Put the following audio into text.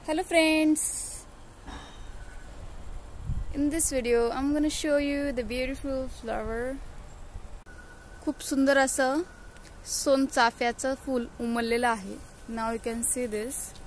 Hello friends, in this video I'm gonna show you the beautiful flower. खूप सुंदर असं सोनचाफ्याचं फूल उमललेलं आहे. Now you can see this.